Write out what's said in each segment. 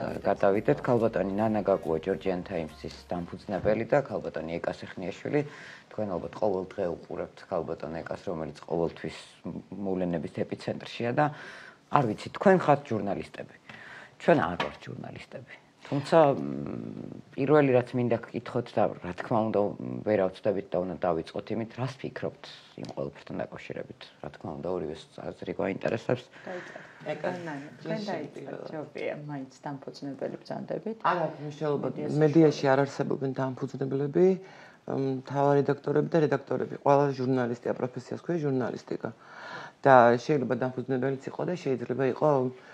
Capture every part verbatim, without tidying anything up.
გადავიდეთ. ქალბატონი ნანა გაკუა Georgian Times-ის დამფუძნებელი და ქალბატონი ეკას ეხნიაშვილი. თქვენ ალბათ ყოველ დღე უყურებთ ქალბატონ ეკას, რომელიც ყოველთვის მოვლენების ეპიცენტრშია და არ ვიცი, თქვენ ხართ ჟურნალისტები. ჩვენ არ ვართ ჟურნალისტები. თუმცა პირველი რაც მინდა გკითხოთ და რა თქმა უნდა ვერ ავწდებით და უნდა დავიწყოთ იმით, რას ფიქრობთ იმ ყველაფერთან დაკავშირებით? რა თქმა უნდა, ორივეს აზრი გვაინტერესებს. ეკანანა, ჩვენ დაიწყეთ ჯობია, მაინც დამფუძნებელი ბრძანდებით. არა, მნიშვნელობა მედიაში არ არსებობენ დამფუძნებლები, მთავარი რედაქტორები და რედაქტორები. ყველა ჟურნალისტია პროფესიას ქვია ჟურნალისტიკა. და შეიძლება დამფუძნებელიც იყო და შეიძლება იყო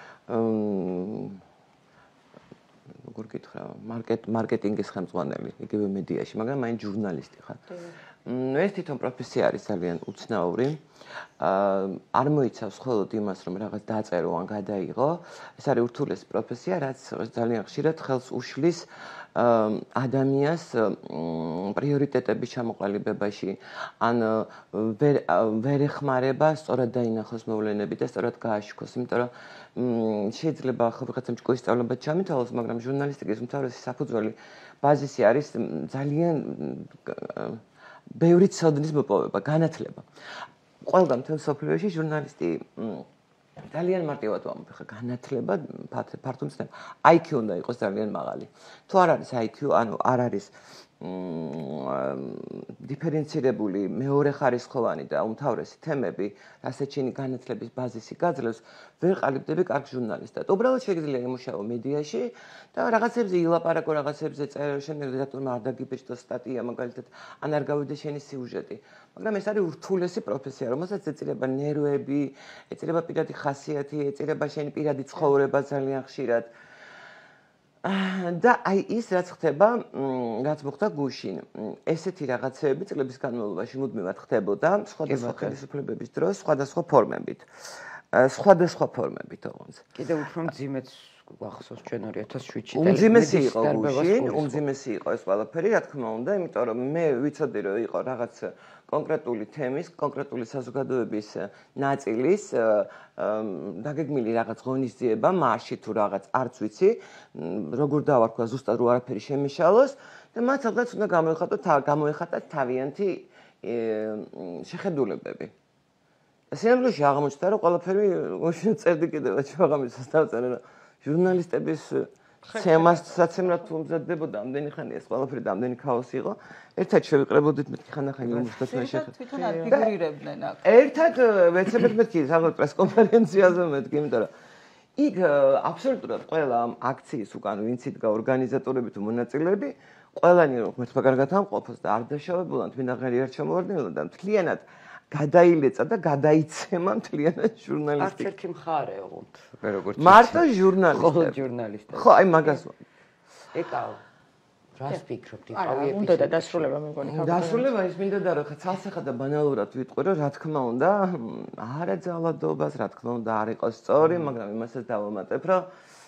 როგორ გითხრა, მარკეტ მარკეტინგის ხელმძღვანელი, იგივე მედიაში, მაგრამ მაინც ჟურნალისტი ხარ. ნუ ეს თვითონ პროფესია არის ძალიან უცნაური. არ მოიცავს მხოლოდ იმას, რომ რაღაც დაწერო ან გადაიღო. ეს არის ურთულესი პროფესია, რაც ძალიან ხშირად ხელს უშლის ადამიანს პრიორიტეტების ჩამოყალიბებაში, ან ვერ ვერ ეხმარება სწორად დაინახოს მოვლენები და სწორად გააშქოს, იმიტომ რომ შეიძლება ხო ვიღაცამ ჭკუის სწავლებაც ჩამითვალოს, მაგრამ ჟურნალისტიკის უმთავრესი საფუძველი ბაზისი არის ძალიან ბევრი ცოდნის მოპოვება, განათლება. ყველგან მთელ მსოფლიოში ჟურნალისტი ძალიან მარტივად ვამბობ, განათლება, ფართო მცნება. I Q უნდა იყოს ძალიან მაღალი. თუ არ არის I Q, ანუ არ არის დიფერენცირებული მეორე ხარისხოვანი და უმთავრესი თემები, რასაც შენი განათლების ბაზისი გაძლევს, ვერ ყალიბდები კარგ ჟურნალისტად. უბრალოდ შეიძლება იმუშაო მედიაში და რაღაცებზე ილაპარაკო, რაღაცებზე წერო, შენ რედაქტორმა არ დაგიბეჭდო სტატია, მაგალითად, ან არ გავიდე შენი სიუჟეტი. მაგრამ ეს არის ურთულესი პროფესია, რომელსაც ეწირება ნერვები, ეწირება პირადი ხასიათი, ეწირება შენი პირადი ცხოვრება ძალიან ხშირად. და აი ის რაც ხდება, რაც მოხდა გუშინ, ესეთი რაღაცეები წლების განმავლობაში მუდმივად ხდებოდა სხვადასხვა ხელისუფლებების დროს, სხვადასხვა ფორმებით. სხვადასხვა ფორმებით ოღონდ. კიდევ უფრო მძიმეც გახსოვს ჩვენ ორი ათას შვიდში და უმძიმესი იყო გუშინ, უმძიმესი იყო ეს ყველაფერი, რა თქმა უნდა, იმიტომ რომ მე ვიცოდი რომ იყო რაღაც კონკრეტული თემის, კონკრეტული საზოგადოების ნაწილის დაგეგმილი რაღაც ღონისძიება, მარში თუ რაღაც არც ვიცი, როგორ დავარქვა ზუსტად რო არაფერი შემიშალოს და მათ სადღაც უნდა გამოეხატოთ, გამოეხატათ თავიანთი შეხედულებები. სინამდვილეში აღმოჩნდა რომ ყველაფერი გუშინ წერდი კიდევ შევაღამისას დავწერე რომ ჟურნალისტების თემას საცემრად თუ მზადდებოდა ამდენი ხანი ეს ყველაფერი და ამდენი ქაოსი იყო. ერთად შევიყრებოდით მეთქი ხანახანი უმუშავად შეხედეთ. თვითონ არ ფიგურირებდნენ აქ. ერთად ვეცებეთ მეთქი საბოლოო პრესკონფერენციაზე მეთქი, იმიტომ რომ იქ აბსოლუტურად ყველა ამ აქციის უკან ვინც იდგა ორგანიზატორები თუ მონაწილეები, ყველანი რომ მეთქმა კარგად ამყოფოს და არ დაშავებულან თვითონ აღარი არ ჩამოვარდნილო და მთლიანად გადაილეცა და გადაიცემა მთლიანად ჟურნალისტიკა. არც ერთი მხარე ოღონდ, როგორც მარტო ჟურნალისტები. მხოლოდ ჟურნალისტები. ხო, აი მაგას ეკაო. რას ფიქრობთ, არა, უნდა და დასრულება მეგონი. დასრულება ის მინდა და რა ცალსახად და ბანალურად ვიტყვი, რომ რა თქმა უნდა, არა ძალადობას, რა თქმა უნდა, არ იყოს სწორი, მაგრამ იმასაც დავამატებ, რომ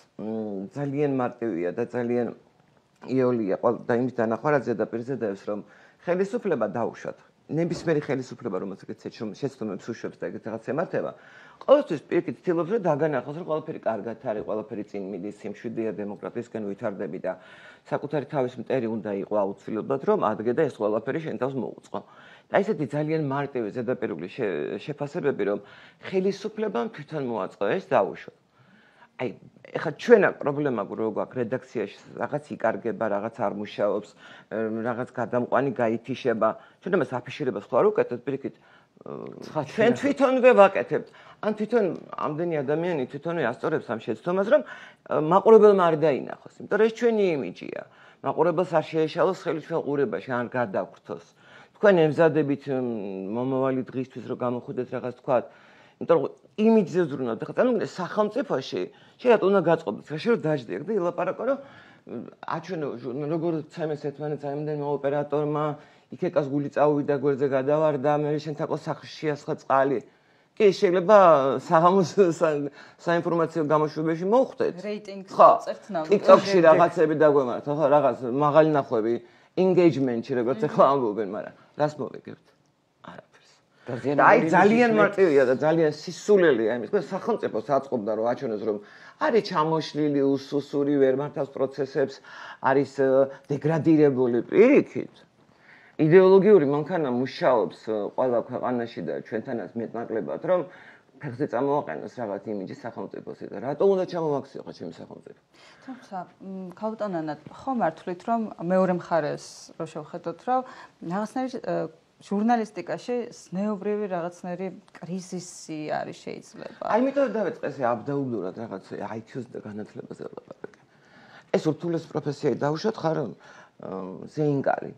ძალიან მარტივია და ძალიან იოლია და იმის დანახვა რა ზედაპირზე დევს, რომ ხელისუფლება დაუშვათ. ნებისმიერი ხელისუფლება, რომელსაც შეცდომებს უშვებს და ეგეთ რაღაც ემართება, ყოველთვის პირიქით ცდილობს, რომ დაგანახოს, რომ ყველაფერი კარგად არის, ყველაფერი წინ მიდის, სიმშვიდეა დემოკრატიისკენ ვითარდები და საკუთარი თავის მტერი უნდა იყო აუცილებლად, რომ ადგე და ეს ყველაფერი შენ თავს მოუწყო. და ესეთი ძალიან მარტივი ზედაპირული შეფასებები, რომ ხელისუფლებამ თვითონ მოაწყო ეს დაუშვათ. აი, ეხლა ჩვენ აქ პრობლემა რო გვაქვს რედაქციაში, რაღაც იკარგება, რაღაც არ მუშაობს, რაღაც გადამყვანი გაითიშება. ჩვენ ამას აფიშირებას ხო არ უკეთებთ, პირიქით. ჩვენ თვითონვე ვაკეთებთ. ან თვითონ ამდენი ადამიანი თვითონვე ასწორებს ამ შეცდომას, რომ მაყურებელმა არ დაინახოს, იმიტომ რომ ეს ჩვენი იმიჯია. მაყურებელს არ შეეშალოს ხელი ჩვენ ყურებაში, ან გადაგვრთოს. თქვენ ემზადებით მომავალი დღისთვის რომ გამოხვიდეთ რაღაც თქვა, იმიტომ რომ იმიჯზე ზრუნავთ. ეხლა წარმოგიდგენთ სახელმწიფოში შეიძლება უნდა გაწყობდეს, რა შეიძლება დაждდიაკ და ილაპარაკო, რომ აჩვენო როგორ ცემეს ერთმანეთს აიმდენმა ოპერატორმა, იქ ეკას გული წავიდა გვერდზე გადავარდა, მე შენ თაკო სახლში შეასხა წყალი. კი, შეიძლება საღამოს საინფორმაციო გამოშვებაში მოვხვდეთ. რეიტინგს დავწერთ ნამდვილად. TikTok-ში რაღაცები დაგვემართ, ხო, რაღაც მაღალი ნახვები, engagement-ში როგორც ახლა ამბობენ, მაგრამ რას მოვიგებთ? არაფერს. და აი ძალიან მარტივია და ძალიან სისულელია იმის. თქვენ სახელმწიფოს აწყობდა რომ აჩვენოს რომ არის ჩამოშლილი უსუსური ვერ მართავს პროცესებს, არის დეგრადირებული პირიქით. იდეოლოგიური მანქანა მუშაობს ყველა ქვეყანაში და ჩვენთანაც მეტნაკლებად, რომ ფეხზე წამოვაყენოს რაღაც იმიჯი სახელმწიფოსი და რატო უნდა ჩამოვაქციო ხა ჩემი სახელმწიფო? თუმცა, ქალბატონანა, ხო მართლით რომ მეორე მხარეს რო შევხედოთ, რომ რაღაცნაირი ჟურნალისტიკაში ზნეობრივი რაღაცნაირი კრიზისი არის შეიძლება. აი, იმიტომ დავიწყე ესე აბდაუბლურად რაღაც აი ქიუს და განათლებაზე ვლაპარაკე. ეს ურთულეს პროფესიայի დაუშვათ ხარ ზეინკარი.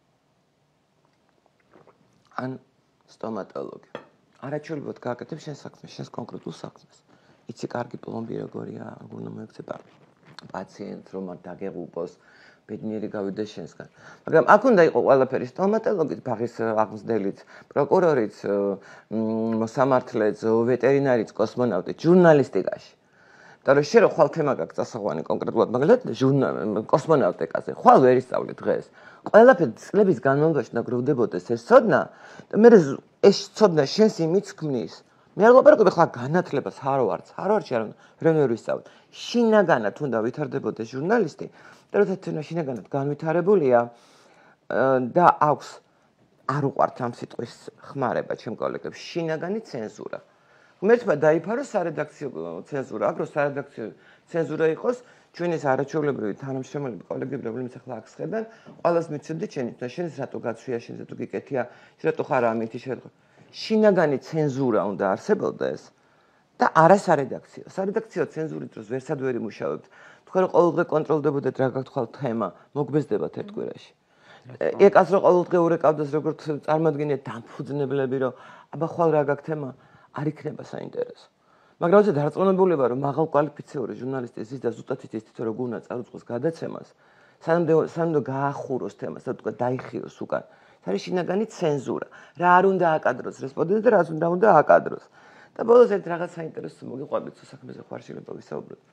ან სტომატოლოგი. არაჩვეულებრივად გააკეთებ შენ საქმეს, შენს კონკრეტულ საქმეს. იცი კარგი პლომბი როგორია, როგორ უნდა მოექცე პაციენტს, რომ არ დაგეღუპოს, ბედნიერი გავიდეს შენსგან. მაგრამ აქ უნდა იყოს ყველაფერი სტომატოლოგიც, ბაღის აღმზრდელიც, პროკურორიც, მოსამართლეც, ვეტერინარიც, კოსმონავტიც, ჟურნალისტიკაში. და რომ შენ ხვალ თემა გაქვს დასახვანი კონკრეტულად, მაგალითად კოსმონავტიკაზე, ხვალ ვერ ისწავლე დღეს. ყველაფერი წლების განმავლობაში ნაგროვდებოდეს ეს ცოდნა და მე ეს ცოდნა შენს იმიც ქმნის. მე არ ვლაპარაკობ ახლა განათლებას, ჰარვარდს, ჰარვარდში არ ვერ ვერ ვისწავლე. შინაგანად უნდა ვითარდებოდეს ჟურნალისტი და როცა თემა შინაგანად განვითარებულია და აქვს არ უყვართ ამ სიტყვის ხმარება ჩემ კოლეგებს, შინაგანი ცენზურა. მერტმა დაიფარო სარედაქციო ცენზურა, აგრო სარედაქციო ცენზურა იყოს, ჩვენ ეს არაჩვეულებრივი თანამშრომლები, კოლეგები, რომლებიც ახლა აქ სხედან, ყველას მიცემდი ჩემით და შენს რატო გაცვია, შენს რატო გიკეთია, შენ რატო ხარ ამითი შეგ. შინაგანი ცენზურა უნდა არსებობდეს და არა სარედაქციო. სარედაქციო ცენზურის დროს ვერსად ვერ იმუშავებთ. თქვენ ყოველდღე კონტროლდებოდეთ რა გაგთხოვთ თემა, მოგბეზდებათ ერთ კვირაში. ეკას რო ყოველდღე ურეკავდეს როგორც წარმოადგენია დამფუძნებლები, რომ აბა ხვალ რა გაქვს თემა, არ იქნება საინტერესო. მაგრამ როცა დარწმუნებულება რომ მაღალ კვალიფიციური ჟურნალისტი ის და ზუსტად იცის თითო როგორ უნდა წარუწყოს გადაცემას, სანამ სანამ გაახუროს თემას და თქვა დაიხიოს უკან. ეს არის შინაგანი ცენზურა. რა არ უნდა აკადროს რესპონდენტი და რა უნდა უნდა აკადროს. და ბოლოს ერთ რაღაც საინტერესო მოგიყვებით საქმეზე ხარშილება ვისაუბროთ.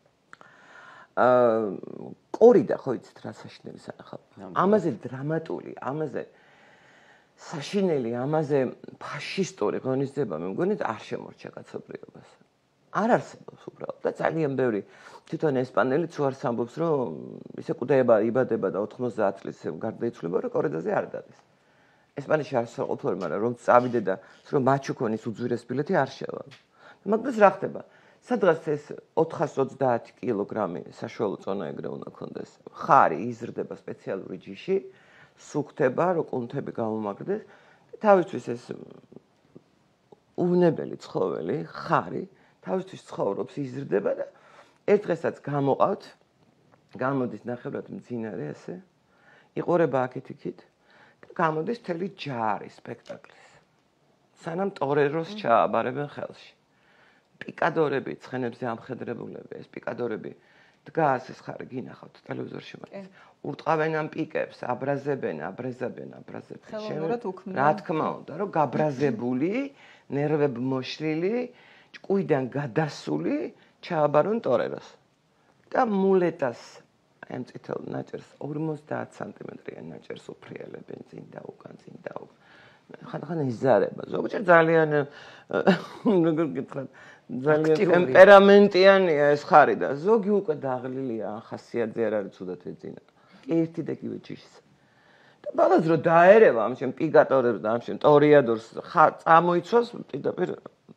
აა კორიდა ხო იცით რა საშინელი სანახავია. ამაზე დრამატული, ამაზე საშინელი, ამაზე ფაშისტური ღონისძიება მე მგონი არ შემორჩა კაცობრიობას. არ არსებობს უბრალოდ და ძალიან ბევრი თვითონ ესპანელიც უარს ამბობს რომ ისე კვდება, იბადება და ოთხმოცდაათ წლის გარდაიცვლება რომ კორიდაზე არ დადის. ესპანეთში არ საყოფლორი, მაგრამ რომ წავიდე და რომ მაჩუკონის უძვირეს ბილეთი არ შევა. მაგას რა ხდება? სადღაც ეს ოთხას ოცდაათი კილოგრამი საშუალო წონა ეგრე უნდა ქონდეს. ხარი იზრდება სპეციალური ჯიში, სუქდება, რომ კუნთები გამომაგდეს. თავისთვის ეს უვნებელი ცხოველი, ხარი, თავისთვის ცხოვრობს, იზრდება და ერთ დღესაც გამოყავთ, გამოდის ნახევრად მძინარე ესე, იყურება აქეთ-იქით და გამოდის მთელი ჯარი სპექტაკლის. სანამ ტორეროს ჩააბარებენ ხელში. პიკადორები ცხენებზე ამხედრებულები, ეს პიკადორები დგას ეს ხარი გინახავთ ტელევიზორში მაგას. ურტყავენ ამ პიკებს, აბრაზებენ, აბრაზებენ, აბრაზებენ. რა თქმა უნდა, რომ გაბრაზებული, ნერვები მოშლილი, ჭკუიდან გადასული ჩააბარონ ტორეროს. და მულეტას ამ წითელ ნაჭერს ორმოცდაათ სანტიმეტრიან ნაჭერს უფრიალებენ წინ და უკან, წინ და უკან. ხან-ხან იზარება. ზოგჯერ ძალიან როგორ გითხრათ, ძალიან ტემპერამენტიანია ეს ხარი და ზოგი უკვე დაღლილია, ხასიათზე არ არის ცუდად ეძინა. ერთი და იგივე ჯიშს. და ბოლოს რო დაერევა ამ შენ პიგატორებს და ამ შენ ტორიადორს წამოიცვას პირდაპირ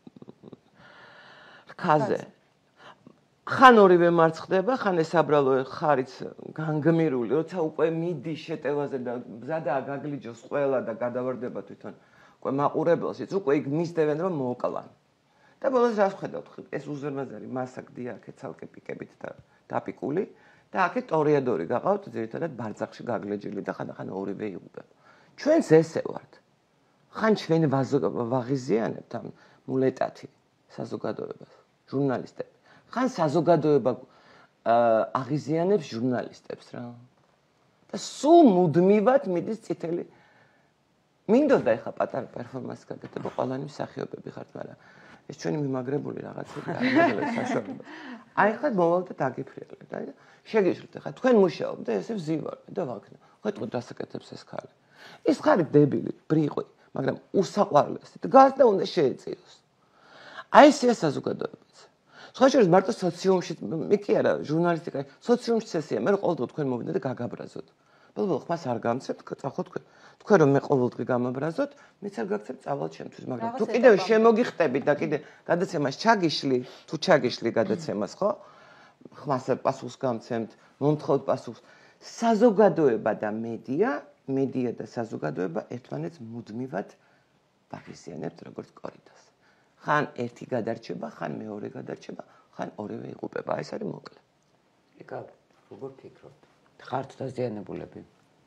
ხაზე. ხან ორივე მარცხ ხდება, ხან ეს აბრალო ხარიც განგმირული, როცა უკვე მიდის შეტევაზე და მზადა გაგლიჯოს ყველა და გადავარდება თვითონ უკვე მაყურებელშიც, უკვე იქ მისდევენ რომ მოკლან. და ბოლოს რას ხედავთ? ეს უზარმაზარი მასა გდია აქეთ ცალკე პიკებით და დაპიკული და აქეთ ტორიადორი გაყავთ ძირითადად ბარძახში გაგლეჯილი და ხან-ხან ორივე იღუპება. ჩვენც ესე ვართ. ხან ჩვენ ვაღიზიანებთ ამ მულეტათი საზოგადოებას, ჟურნალისტებს. ხან საზოგადოება აღიზიანებს ჟურნალისტებს რა. და სულ მუდმივად მიდის წითელი. მინდოდა ეხა პატარა პერფორმანსი გაკეთებო ყველანი მსახიობები ხართ, მაგრამ ეს ჩვენი მიმაგრებული რაღაცები არ მოგელებს საშუალებას. აი ხა მოვალ და დაგიფრიალებ. აი შეგეშლით ხა თქვენ მუშაობთ და ესე ვზივარ და ვაქნა. ხო თქო დასაკეთებს ეს ხალი. ის ხარი დებილი, ბრიყვი, მაგრამ უსაყვარლესი დგას და უნდა შეეწიოს. აი ესეა საზოგადოებაც. სხვა შორის მარტო სოციუმში მე კი არა ჟურნალისტიკა სოციუმში ესეა მე ყოველდღე თქვენ მოვიდეთ და გაგაბრაზოთ ბოლო ხმას არ გამცემთ წახოთ თქვენ თქვენ რომ მე ყოველდღე გამაბრაზოთ მეც არ გაგცემთ წავალ ჩემთვის მაგრამ თუ კიდევ შემოგიხტებით და კიდე გადაცემას ჩაგიშლი თუ ჩაგიშლი გადაცემას ხო ხმას პასუხს გამცემთ მომთხოვთ პასუხს საზოგადოება და მედია მედია და საზოგადოება ერთმანეთს მუდმივად ვაღიზიანებთ როგორც კორიდორს ხან ერთი გადარჩება ხან მეორე გადარჩება ხან ორივე იღუპება ეს არის მოკლე ეკა როგორ ფიქრობთ ხართ დაზიანებულები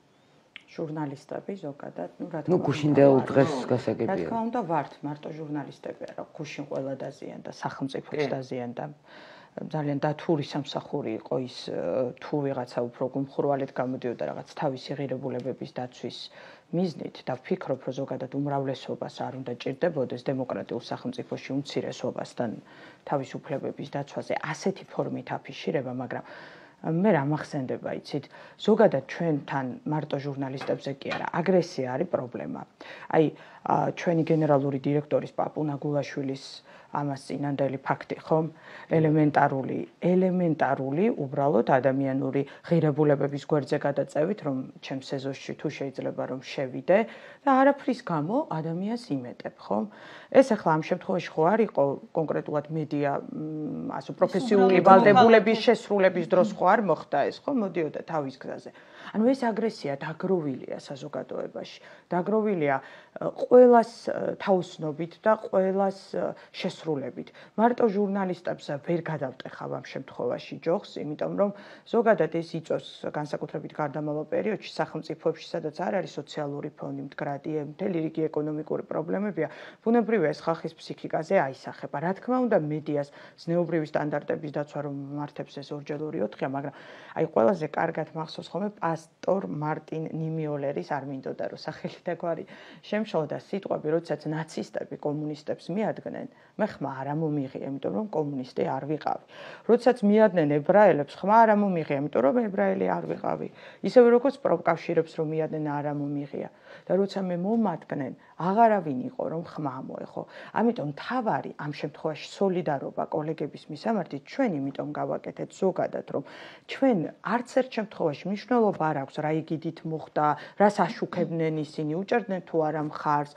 ჟურნალისტები ზოგადად ნუ რა თქმა უნდა ნუ გუშინდელ დღეს გასაგებია რა თქმა უნდა ვართ მარტო ჟურნალისტები არა გუშინ ყველა დაზიანდა სახელმწიფოც დაზიანდა ძალიან დათური სამსახური იყო ის თუ ვიღაცა უფრო გუმხურვალედ გამოდიოდა რაღაც თავისი ღირებულებების დაცვის მიზნით და ვფიქრობ რომ ზოგადად უმრავლესობას არ უნდა ჭირდებოდეს დემოკრატიულ სახელმწიფოში უმცირესობასთან თავისუფლებების დაცვაზე ასეთი ფორმით აფიშირება მაგრამ მე რა მახსენდება იცით ზოგადად ჩვენთან მარტო ჟურნალისტებზე კი არა აგრესია არის პრობლემა აი ჩვენი გენერალური დირექტორის პაპუნა გულაშვილის ამას წინანდელი ფაქტი ხომ ელემენტარული ელემენტარული უბრალოდ ადამიანური ღირებულებების გვერდზე გადაწევით რომ ჩემს სეზონში თუ შეიძლება რომ შევიდე და არაფრის გამო ადამიანს იმეტებ ხომ ეს ახლა ამ შემთხვევაში ხო არ იყო კონკრეტულად მედია ასო პროფესიული ვალდებულების შესრულების დროს ხო არ მოხდა ეს ხო მოდიოდა თავის გზაზე ანუ ეს აგრესია დაგროვილია საზოგადოებაში დაგროვილია ყველას თაოსნობით და ყველას შესრულებით მარტო ჟურნალისტებს ვერ გადავტეხავ ამ შემთხვევაში ჯოხს იმიტომ რომ ზოგადად ეს იწოს განსაკუთრებით გარდამავალ პერიოდში სახელმწიფოებში სადაც არ არის სოციალური ფონი მდგრადი მთელი რიგი ეკონომიკური პრობლემებია ბუნებრივია ეს ხალხის ფსიქიკაზე აისახება რა თქმა უნდა მედიას ზნეობრივი სტანდარტების დაცვა რომ მართებს ეს ორჯერ ორი ოთხია მაგრამ აი ყველაზე კარგად მახსოვს ხოლმე პასტორ მარტინ ნიმიოლერის არ მინდოდა რომ სახელი და გვარი შემშალდა სიტყვები როდესაც ნაცისტები კომუნისტებს მიადგნენ მე ხმა არ ამომიღია იმიტომ რომ კომუნისტი არ ვიყავი როდესაც მიადგნენ ებრაელებს ხმა არ ამომიღია იმიტომ რომ ებრაელი არ ვიყავი ისევე როგორც პროფკავშირებს რომ მიადგნენ არ ამომიღია და როცა მე მომადგნენ აღარავინ იყო რომ ხმა მოეხო ამიტომ თავარი ამ შემთხვევაში სოლიდარობა კოლეგების მისამართით ჩვენ იმიტომ გავაკეთეთ ზოგადად რომ ჩვენ არც ერთ შემთხვევაში მნიშვნელობა არ აქვს რა იგიდით მოხდა რას აშუქებდნენ ისინი უჭერდნენ თუ არა მხარს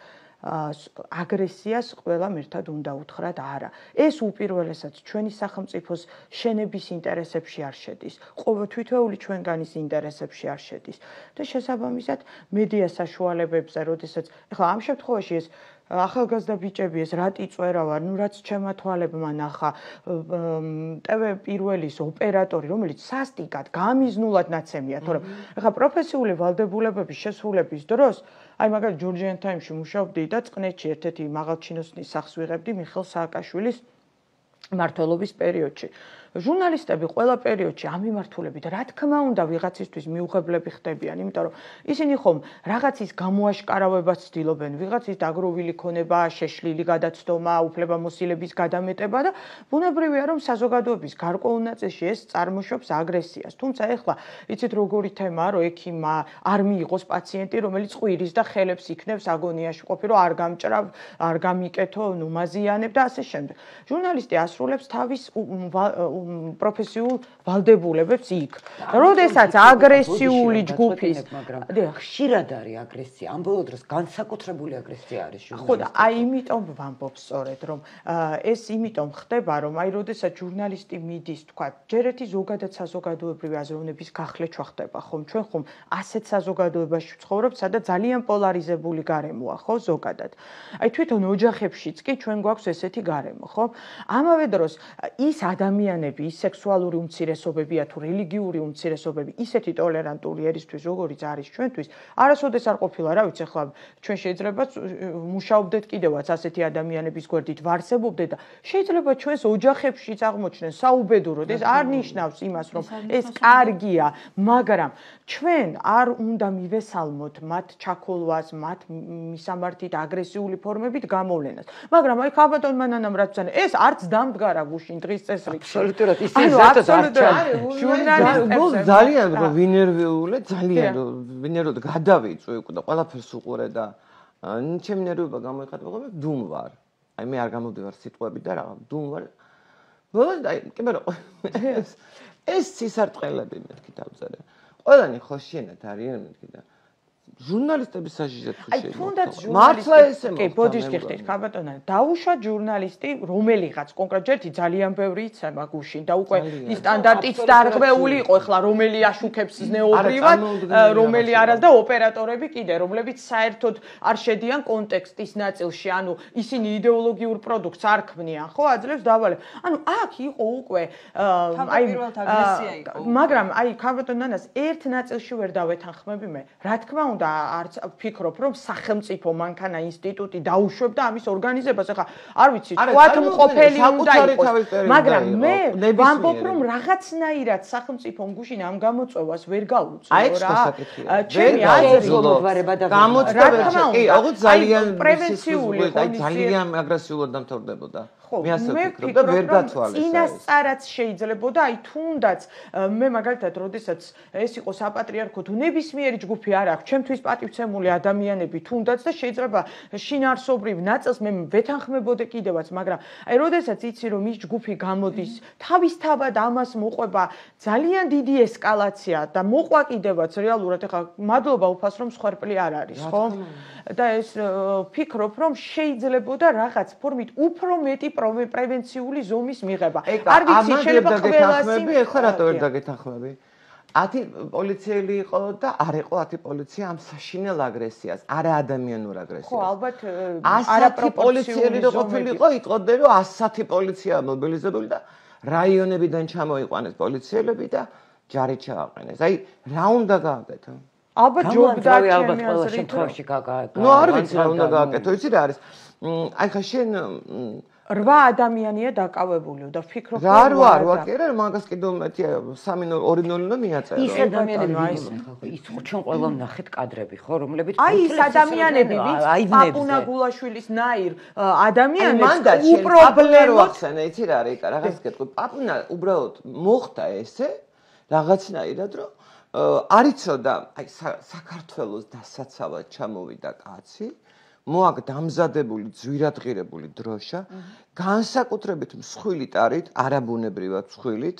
აგრესიას ყველამ ერთად უნდა უთხრათ არა ეს უპირველესად ჩვენი სახელმწიფოს შენების ინტერესებში არ შედის ყოველ თითოეული ჩვენგანის ინტერესებში არ შედის და შესაბამისად მედია საშუალებებზე როდესაც ახლა ამ შემთხვევაში ეს ახალგაზრდა ბიჭები ეს რატი წვერავარ ნუ რაც ჩემმა თვალებმა ნახა ტევ პირველის ოპერატორი რომელიც სასტიკად გამიზნულად ნაცემია თორემ ახლა პროფესიული ვალდებულებების შესრულების დროს აი მაგალითად ჯორჯიან ტაიმში მუშაობდი და წყნეთში ერთ-ერთი მაღალჩინოსნის სახს ვიღებდი მიხეილ სააკაშვილის მმართველობის პერიოდში ჟურნალისტები ყველა პერიოდში ამ მიმართულებით რა თქმა უნდა ვიღაცისთვის მიუღებლები ხდებიან იმიტომ რომ ისინი ხომ რაღაცის გამოაშკარავებას ცდილობენ ვიღაცის დაგროვილი ქონება შეშლილი გადაცდომა უფლებამოსილების გადამეტება და ბუნებრივია რომ საზოგადოების გარკვეულ ნაწილში ეს წარმოშობს აგრესიას თუმცა ეხლა იცით როგორი თემაა რომ ექიმმა არ მიიღოს პაციენტი რომელიც ყვირის და ხელებს იქნევს აგონიაში ყოფი რომ არ გამჭრა არ გამიკეთო ნუ მაზიანებ და ასე შემდეგ ჟურნალისტი ასრულებს თავის პროფესიულ ვალდებულებებს იქ. როდესაც აგრესიული ჯგუფის, მაგრამ ხშირად არის აგრესია. ამ ბოლო დროს განსაკუთრებული აგრესია არის ჟურნალისტებში. ხო და აი იმიტომ ვამბობ სწორედ რომ ეს იმიტომ ხდება რომ აი როდესაც ჟურნალისტი მიდის თქვა ჯერ ერთი ზოგადად საზოგადოებრივი აზროვნების გახლეჩვა ხდება ხომ ჩვენ ხომ ასეთ საზოგადოებაში ვცხოვრობთ სადაც ძალიან პოლარიზებული გარემოა ხო ზოგადად. აი თვითონ ოჯახებშიც კი ჩვენ გვაქვს ესეთი გარემო ხო? ამავე დროს ის ადამიანები, ის სექსუალური უმცირესობებია თუ რელიგიური უმცირესობები, ისეთი ტოლერანტული ერისთვის, როგორიც არის ჩვენთვის, არასოდეს არ ყოფილა, რა ვიცი, ახლა ჩვენ შეიძლება მუშაობდეთ კიდევაც ასეთი ადამიანების გვერდით ვარსებობდეთ და შეიძლება ჩვენს ოჯახებშიც აღმოჩნდნენ საუბედუროდ, ეს არ ნიშნავს იმას, რომ ეს კარგია, მაგრამ ჩვენ არ უნდა მივესალმოთ მათ ჩაქოლვას, მათ მისამართით აგრესიული ფორმებით გამოვლენას. მაგრამ აი ხაბატონმა ნანამ რაც ძანა, ეს არც დამდგარა გუშინ დღის წესრიგში. აბსოლუტურად ისე ზუსტად არ ჟურნალისტებს ძალიან რომ ვინერვიულე, ძალიან რომ ვინერვიულე გადავიწვე უკვე და ყველაფერს უყურე და ჩემი ნერვიობა გამოიხატება, რომ დუმ ვარ. აი მე არ გამოდივარ სიტყვები და რა, დუმ ვარ. ბოლოს და კი მაგრამ ეს სისარტყელები მეთქი დავწერე. ყველანი ხო შენად არიან მეთქი და ჟურნალისტების საჟიჟეთ თუ აი თუნდაც მართლა ესე კი ბოდიშ გიხდით ქაბატონო დაუშვა ჟურნალისტი რომელიღაც კონკრეტ ერთი ძალიან ბევრი იცემა გუშინ და უკვე ის სტანდარტიც დარღვეული იყო ეხლა რომელი აშუქებს ზნეობრივად რომელი არა და ოპერატორები კიდე რომლებიც საერთოდ არ შედიან კონტექსტის ნაწილში ანუ ისინი იდეოლოგიურ პროდუქტს არ ქმნიან ხო აძლევს დავალებ ანუ აქ იყო უკვე აი მაგრამ აი ქაბატონო ნანას ერთ ნაწილში ვერ დავეთანხმები მე რა თქმა უნდა არც ვფიქრობ რომ სახელმწიფო მანქანა ინსტიტუტი დაუშვებდა ამის ორგანიზებას ახლა არ ვიცი თქვათ მყოფელი უნდა იყოს მაგრამ მე ვამბობ რომ რაღაცნაირად სახელმწიფომ გუშინ ამ გამოწვევას ვერ გაუწევო რა ჩემი აზრით მოგვარება და გამოწვევა კი აღუ ძალიან პრევენციული აი ძალიან აგრესიულად დამთავრდებოდა მე ასე ვფიქრობ და ვერ გათვალეს წინასწარაც შეიძლებოდა აი თუნდაც მე მაგალითად როდესაც ეს იყო საპატრიარქო თუ ნებისმიერი ჯგუფი არ აქვს ჩემთვის პატივცემული ადამიანები თუნდაც და შეიძლება შინაარსობრივ ნაწილს მე ვეთანხმებოდე კიდევაც მაგრამ აი როდესაც იცი რომ ის ჯგუფი გამოდის თავისთავად ამას მოყვება ძალიან დიდი ესკალაცია და მოყვა კიდევაც რეალურად ეხლა მადლობა უფასრომ სხერპლი არ არის ხო და ეს ვფიქრობ რომ შეიძლებოდა რაღაც ფორმით უფრო მეტი პრევენციული ზომის მიღება არ ვიცი შეიძლება ყველასი ეხლა რატო ვერ დაგეთანხმები ათი პოლიციელი იყო და არ იყო ათი პოლიცია ამ საშინელ აგრესიას, არა ადამიანურ აგრესიას. ხო, ალბათ არაფერი პოლიციელი რო ყოფილიყო, იტყოდე რომ ასათი პოლიცია მობილიზებული და რაიონებიდან ჩამოიყვანეს პოლიციელები და ჯარი ჩააყენეს. აი, რა უნდა გააკეთო? ალბათ ჯობდა ალბათ ყველა შემთხვევაში გააკეთო. ნუ არ ვიცი რა უნდა გააკეთო, იცი რა არის? აი ხა შენ რვა ადამიანია დაკავებული და ვფიქრობ რომ რა რვა რვა კი არა მაგას კიდევ მეტია სამი ნული ორი ნული უნდა მიაწერო ის ადამიანები აი ის ჩვენ ყველა ვნახეთ კადრები ხო რომლებიც აი ის ადამიანები ვინც პაპუნა გულაშვილის ნაირ ადამიანებს უპრობლემო ახსენე იცი რა არის იკა რაღაც გეტყვი პაპუნა უბრალოდ მოხდა ესე რაღაცნაირად რომ არიცოდა აი საქართველოს დასაცავად ჩამოვიდა კაცი მოაკ დამზადებული ძვირადღირებული დროშა განსაკუთრებით მსხვილი ტარით არაბუნებრივად მსხვილით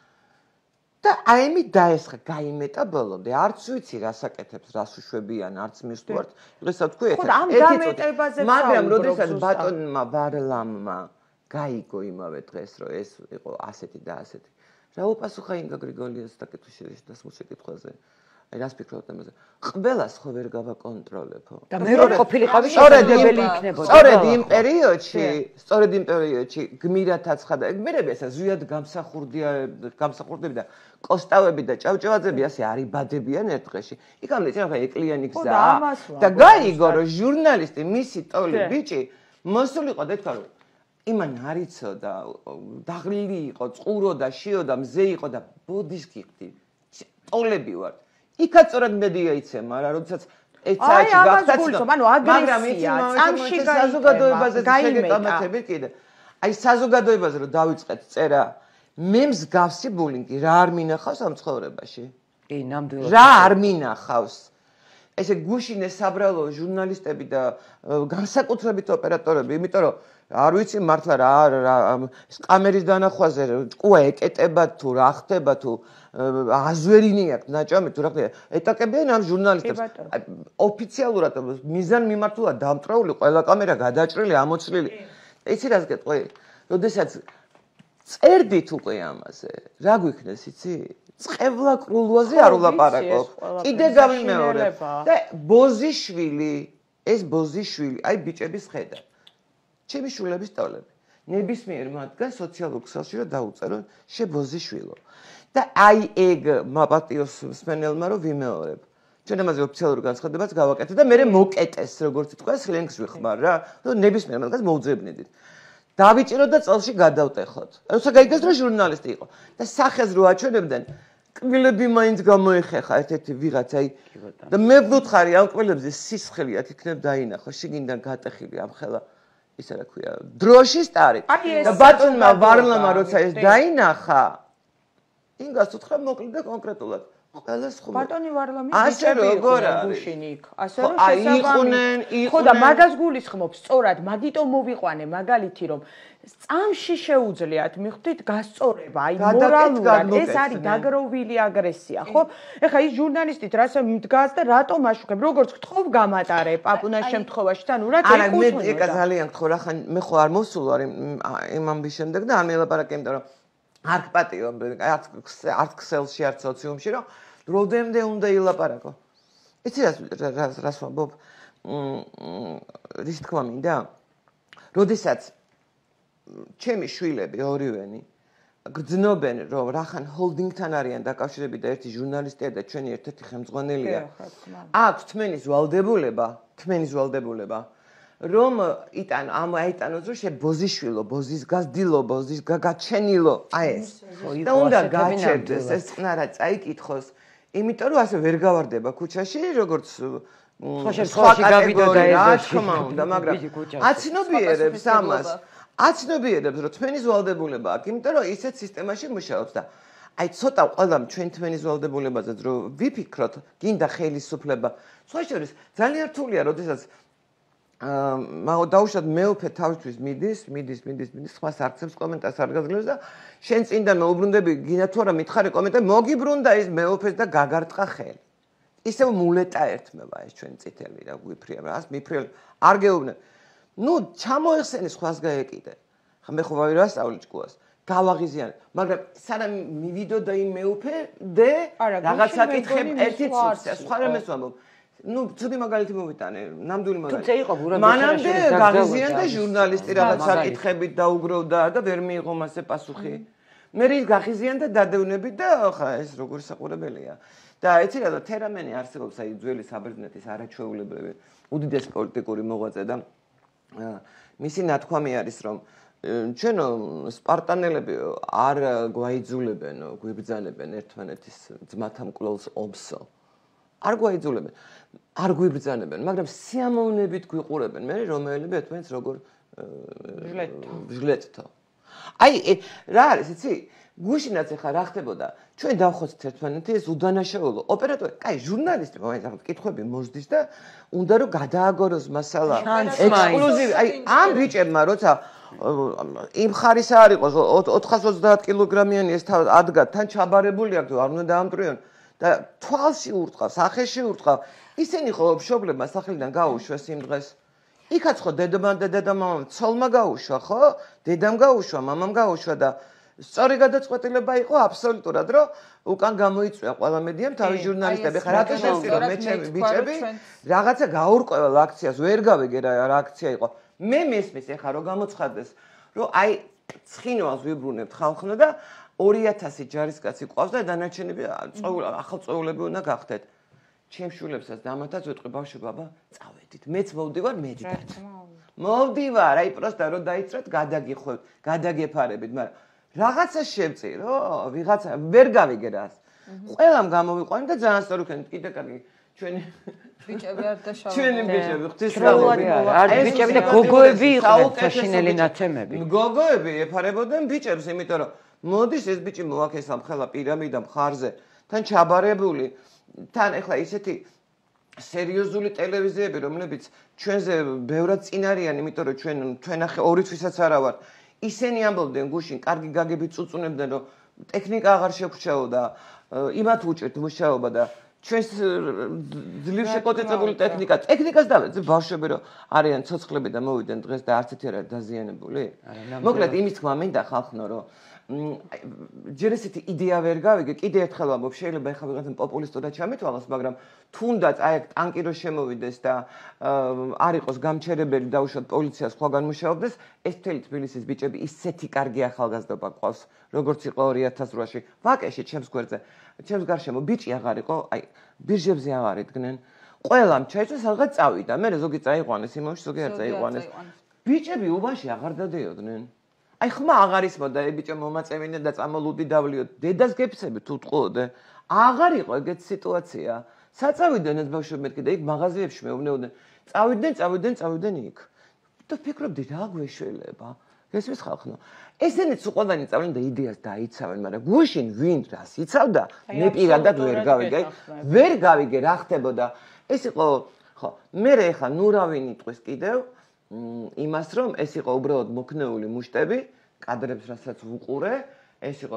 და აიმი დაესხა გაიმეტა ბოლომდე არც ვიცი რასაკეთებს რას უშვებიან არც მისვართ დღესაც თქვი ეხლა ერთი მაგრამ როდესაც ბატონმა ვარლამმა გაიგო იმავე დღეს რომ ეს იყო ასეთი და ასეთი რა უპასუხა ინგა გრიგოლიას დაკითხვაში და მოსიკითხვაზე აი რას ფიქრობთ ამაზე? ყველას ხო ვერ გავაკონტროლებო. და მე რო ყოფილიყავი შესაძლებელი იქნებოდა. სწორედ იმ პერიოდში, სწორედ იმ პერიოდში გმირათაც ხადა. გმირები ასე ზვიად გამსახურდია, გამსახურდები და კოსტავები და ჭავჭავაძები ასე არიბადებიან ერთ დღეში. იქამდე შეიძლება ეკლიანი გზა და გაიგო რომ ჟურნალისტი მისი ტოლი ბიჭი მოსულიყო და თქვა რომ იმან არიცოდა, დაღლილი იყო, წყუროდა, შიოდა, მზე იყო და ბოდიშ გიხდი. ტოლები ვარ. იქაც სწორად მედია იცემა რა, როდესაც ეს საერთოდ გახდაცნო, ანუ აგრესია, წამში საზოგადოებაზე შეგეკამათები კიდე. აი საზოგადოებაზე რომ დავიწყეთ წერა, მე მსგავსი ბულინგი რა არ მინახავს ამ ცხოვრებაში? კი, ნამდვილად. რა არ მინახავს? ესე გუშინ ეს საბრალო ჟურნალისტები და განსაკუთრებით ოპერატორები, იმიტომ რომ არ ვიცი მართლა რა ეს კამერის დანახვაზე ჭკუა ეკეტება თუ რა ხდება თუ აზვერინი აქვს ნაჭამი თუ რა ხდება ეტაკებიან ამ ჟურნალისტებს ოფიციალურად მიზან მიმართულად დამტრეული ყველა კამერა გადაჭრილი ამოწრილი იცი რას გეტყვი როდესაც წერდით უკვე ამაზე რა გვიქნეს იცი წყევლა კრულვაზე არ ვლაპარაკობ კიდე გამიმეორებ და ბოზიშვილი ეს ბოზიშვილი აი ბიჭების ხედა ჩემი შულების ტოლები ნებისმიერ მათგან სოციალურ ქსელში რომ დაუწერო შებოზიშვილო და აი ეგ მაპატიოს მსმენელმა რომ ვიმეორებ ჩვენ ამაზე ოფიციალურ განცხადებაც გავაკეთე და მე მოკეტეს როგორც თქვა სლენგს ვიხმარ რა რომ ნებისმიერ მათგანს მოუძებნიდით დავიჭირო და წელში გადავტეხოთ როცა გაიგეს რომ ჟურნალისტი იყო და სახეს რო აჩვენებდნენ კბილები მაინც გამოეხეხა ერთ-ერთი ვიღაც აი და მე ვუთხარი ამ კბილებზე სისხლიათ იქნებ დაინახო შიგნიდან გატეხილი ამ ხელა ისა რა ქვია, დროშის ტარით. და ბატონმა ვარლამა როცა ეს დაინახა, ინგას უთხრა მოკლედ და კონკრეტულად. ყველას ხომ ბატონი ვარლამი ასე როგორ არის გუშინიკ ასე რომ შესაბამი ხო და მაგას გულისხმობს სწორად მაგიტომ მოვიყვანე მაგალითი რომ წამში შეუძლიათ მიხვდით გასწორება აი მორალურად ეს არის დაგროვილი აგრესია ხო ეხლა ის ჟურნალისტით რას მდგას და რატომ აშუქებ როგორც გთხოვ გამატარე პაპუნას შემთხვევაში თან ურად არა მე ეკა ძალიან გთხოვ რა ხან მე ხო არ მოსულ ვარ იმ ამბის შემდეგ და არ მელაპარაკე იმიტომ რომ არ გპატიო არც არც ქსელში არც სოციუმში რომ დროდემდე უნდა ილაპარაკო. იცი რას რას ვამბობ? რის თქმა მინდა? როდესაც ჩემი შვილები ორივენი გძნობენ რომ რახან ჰოლდინგთან არიან დაკავშირებით და ერთი ჟურნალისტია და ჩვენი ერთ-ერთი ხელმძღვანელია. აქვს თმენის ვალდებულება, თმენის ვალდებულება რომ იტან ამ აიტანოს რომ შე ბოზიშვილო, ბოზის გაზდილო, ბოზის გაგაჩენილო, აი ეს. და უნდა გაჩერდეს ეს წნარა წაიკითხოს. იმიტომ რომ ასე ვერ გავარდება ქუჩაში, როგორც სხვა კატეგორია რა თქმა უნდა, მაგრამ აცნობიერებს ამას. აცნობიერებს რომ თმენის ვალდებულება აქვს, იმიტომ რომ ისეთ სისტემაში მუშაობს და აი ცოტა ყველამ ჩვენ თმენის ვალდებულებაზეც რომ ვიფიქროთ, გინდა ხელისუფლება. სხვა შორის ძალიან რთულია, როდესაც აა დაუშვათ მეუფე თავისთვის მიდის, მიდის, მიდის, მიდის, ხმას არცებს კომენტარს არ გაძლევს და შენ წინდა მეუბრუნდები, გინდა თუ არა მითხარი კომენტარი, მოგიბრუნდა ის მეუფეს და გაგარტყა ხელი. ისევ მულეტა ერთმევა ეს ჩვენ წითელი რა გვიფრია, რას მიფრიალ არ გეუბნებ. ნუ ჩამოეხსენი სხვას გაეკიდე. ხა მე ხო ვაი რა სწავლი ჭკუას. გავაღიზიან, მაგრამ სანამ მივიდო და იმ მეუფე დე რაღაცა კითხებ ერთი წუთს, სხვა რამეს ვამბობ. ну, ცუდი მაგალითი მოვიტანე, ნამდვილი მაგალითი. თუმცა იყო ბურაბეში მანამდე გაღიზიან და ჟურნალისტი რაღაც საკითხებით დაუგროვდა და ვერ მიიღო მასე პასუხი. მე რის გაღიზიან და დადევნებით და ხა ეს როგორ საყურებელია. და იცი რა, თერამენი არსებობს აი ძველი საბერძნეთის არაჩვეულებრივი უდიდესი პოლიტიკური მოღვაწე და მისი ნათქვამი არის რომ ჩვენო სპარტანელები არ გვაიძულებენ, გვიბრძანებენ ერთმანეთის ძმათა მკვლელს ომსო. არ გვაიძულებენ, არ გვიბრძანებენ, მაგრამ სიამოვნებით გვიყურებენ. მე რომელები ერთმანეთს როგორ ჟლეტთო. აი რა არის, იცი? გუშინაც ახლა რა ხდებოდა? ჩვენ დავხოცეთ ერთმანეთი ეს უდანაშაულო ოპერატორი, კაი, ჟურნალისტი, მაგრამ კითხვები მოსდის და უნდა რომ გადააგოროს მასალა. ექსკლუზივი, აი ამ ბიჭებმა როცა იმ ხარის არ იყოს ოთხას ოცდაათ კილოგრამიანი ეს ადგა თან ჩაბარებული აქვს, არ უნდა დაამტრიონ. და თვალში ურტყავ, სახეში ურტყავ. ისინი ხო მშობლებმა სახლიდან გაუშვეს იმ დღეს. იქაც ხო დედამ და დედამამამ ცოლმა გაუშვა, ხო? დედამ გაუშვა, მამამ გაუშვა და სწორი გადაწყვეტილება იყო აბსოლუტურად, რომ უკან გამოიწვია ყველა მედიამ თავის ჟურნალისტები. ხა რატო შევწირო მე ჩემი ბიჭები რაღაცა გაურკვეველ აქციას ვერ გავიგე რა რა აქცია იყო. მე მესმის ეხა რომ გამოცხადდეს, რომ აი ცხინვალს ვიბრუნებთ ხალხნა და ორი ათასი ჯარისკაცი ყავს და დანარჩენები ახალ წვეულები უნდა გახდეთ. ჩემ შულებსაც დამათაც ვეთყვი ბავშვი ბაბა, წავედით. მეც მოვდივარ მედიტაც. მოვდივარ, აი პროსტა რომ დაიწყეთ, გადაგიხვევთ, გადაგეფარებით, მაგრამ რაღაცა შევწირო, ვიღაცა ვერ გავიგე რას. ყველამ გამოვიყვანე და ძალიან სწორი ვქენით, კიდე კარგი ჩვენი ბიჭები არ დაშავდნენ. ჩვენი ბიჭები ღვთისმშობლები არ ბიჭები და გოგოები იყვნენ საშინელი ნაცემები. გოგოები ეფარებოდნენ ბიჭებს, იმიტომ რომ მოდის ეს ბიჭი მოაქესა მხელა პირამიდა მხარზე, თან ჩაბარებული, თან ეხლა ისეთი სერიოზული ტელევიზიები, რომლებიც ჩვენზე ბევრად წინ არიან, იმიტომ რომ ჩვენ ჩვენ ახე ორი თვისაც არა ვარ. ისინი ამბობდნენ გუშინ, კარგი გაგებით წუწუნებდნენ, რომ ტექნიკა აღარ შეგვჩაოდა, იმათ უჭერთ მუშაობა და ჩვენს ძლივ შეკოწებული ტექნიკა, ტექნიკას დავეძე ბავშვები რომ არიან ცოცხლები და მოვიდნენ დღეს და არც ერთი არ არის დაზიანებული. მოკლედ იმის თქმა მინდა ხალხნო, რომ ჯერ ესეთი იდეა ვერ გავიგე, კიდე ერთხელ ვამბობ, შეიძლება ეხლა ვიღაცა პოპულისტურად ჩამეთვალოს, მაგრამ თუნდაც აი აქ ტანკი რო შემოვიდეს და არ იყოს გამჩერებელი დაუშვათ პოლიცია სხვაგან მუშაობდეს, ეს მთელი თბილისის ბიჭები ისეთი კარგი ახალგაზრდობა ყავს, როგორც იყო ორი ათას რვაში. ვაკეში ჩემს გვერდზე, ჩემს გარშემო ბიჭი აღარ იყო, აი ბირჟებზე აღარ იდგნენ. ყველამ ჩაიწვა სადღაც წავიდა. მე ზოგი წაიყვანეს იმაში, ზოგი არ წაიყვანეს. ბიჭები უბანში აღარ დადეოდნენ. აი ხმა აღარ ისმოდა, ე ბიჭო მომაწევინე და წამოლუდი დავლიოთ. დედას გეფსებით უთყოდე. აღარ იყო ეგეთ სიტუაცია. საწავიდნენ ეს ბავშვები მეთქი და იქ მაღაზიებში მეუბნეოდნენ. წავიდნენ, წავიდნენ, წავიდნენ იქ. და ფიქრობდი რა გვეშველება? გესმის ხალხო? ესენიც ყველანი წავდნენ და იდეას დაიცავენ, მაგრამ გუშინ ვინ რას იცავდა? მე პირადად ვერ გავიგე. ვერ გავიგე რა ხდებოდა. ეს იყო ხო, მე ეხლა ნურავინ იტყვის კიდევ იმას რომ ეს იყო უბრალოდ მოქნეული მუშტები, კადრებს რასაც ვუყურე, ეს იყო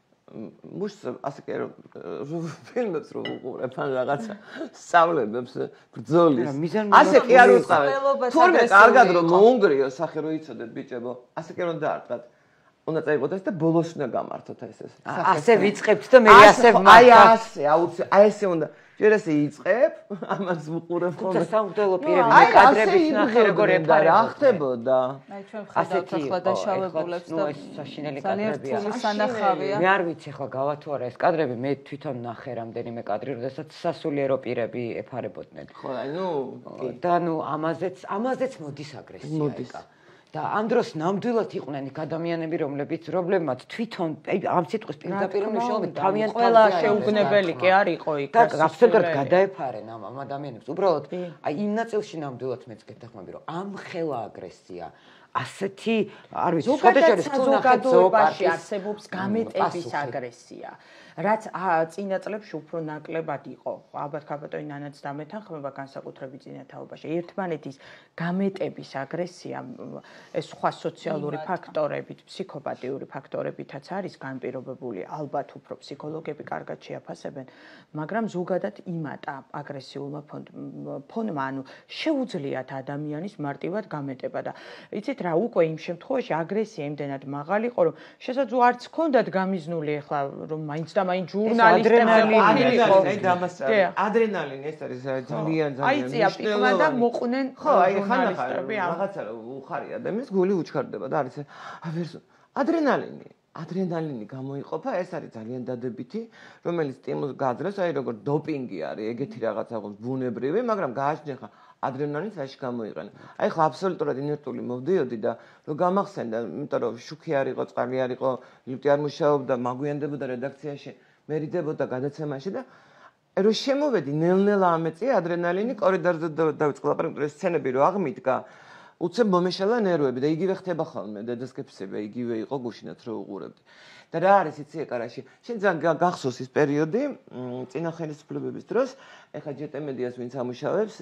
მუშტ ასე კი რომ ფილმებს რო ვუყურებ ან რაღაცა სწავლებებს ბრძოლის. ასე კი არ უწყავენ. თურმე კარგად რომ მოუნგრიო სახე რო იცოდეთ ბიჭებო, ასე კი რომ დაარტყათ. უნდა წაიღოთ და ბოლოს უნდა გამართოთ ეს ეს. ასე ვიწყებთ და მე ასე ვმართ. აი ასე, აუცილებლად აი ესე უნდა ჯერ ესე იწყებ, ამას ვუყურებ ხოლმე. თუმცა სამღვდელო პირები კადრების ნახე როგორ ეფარებოდა. რა ხდებოდა? აი ჩვენ ვხედავთ ახლა დაშავებულებს და საშინელი ძალიან კადრებია. რთული სანახავია. მე არ ვიცი ხო გავათო არა ეს კადრები, მე თვითონ ნახე რამდენიმე კადრი, როდესაც სასულიერო პირები ეფარებოდნენ. ხო, აი ნუ და ნუ ამაზეც ამაზეც მოდის აგრესია ეკა. და ამ დროს ნამდვილად იყვნენ იქ ადამიანები, რომლებიც რომლებმაც თვითონ ამ სიტყვის პირდაპირ მნიშვნელობით თავიანთ ყველა შეუგნებელი კი არ იყო იქ. და აბსოლუტურად გადაეფარენ ამ ამ ადამიანებს. უბრალოდ აი იმ ნაწილში ნამდვილად მეც გეთახმები, რომ ამ ხელა აგრესია ასეთი არ ვიცი, სხვადასხვა საზოგადოებაში არსებობს გამეტების აგრესია. რაც წინა წლებში უფრო ნაკლებად იყო. ალბათ ქაბატონი ნანაც დამეთანხმება განსაკუთრებით წინათაობაში. ერთმანეთის გამეტების აგრესია ეს სხვა სოციალური ფაქტორებით, ფსიქოპათიური ფაქტორებითაც არის განპირობებული. ალბათ უფრო ფსიქოლოგები კარგად შეაფასებენ, მაგრამ ზოგადად იმატა აგრესიულმა ფონმა, ანუ შეუძლიათ ადამიანის მარტივად გამეტება და იცით რა, უკვე იმ შემთხვევაში აგრესია იმდენად მაღალი იყო, რომ შესაძლოა არც ჰქონდათ გამიზნული ახლა რომ მაინც და მაინც ჟურნალისტები აი დამასწრე ადრენალინი ეს არის ძალიან ძალიან აიწია პიკმა და მოყვნენ ხო აი ხანახარი რაღაცა უხარი ადამიანს გული უჩქარდება და არის ვერს ადრენალინი ადრენალინი გამოიყოფა ეს არის ძალიან დადებითი რომელიც სტიმულს გაძლევს აი როგორ დოპინგი არის ეგეთი რაღაცა ბუნებრივი მაგრამ გააჩნია ხა ადრენალინს რაში გამოიყენა. აი ხო აბსოლუტურად ინერტული მოვდიოდი და რომ გამახსენდა, იმიტომ რომ შუქი არ იყო, წყალი არ იყო, ლიფტი არ მუშაობდა, მაგვიანდებოდა რედაქციაში, მერიდებოდა გადაცემაში და რომ შემოვედი ნელ-ნელა ამეწია ადრენალინი კორიდორზე დავიწყე ლაპარაკი, რომ სცენები რო აღმიდგა, უცებ მომეშალა ნერვები და იგივე ხდება ხოლმე, დედასკეფსები, იგივე იყო გუშინაც რო უყურებდი. და რა არის იცი ეკარაში? შენ ძალიან გახსოვს ის პერიოდი, წინა ხელისუფლებების დროს, ეხლა ჯეტემედიას ვინც ამუშავებს,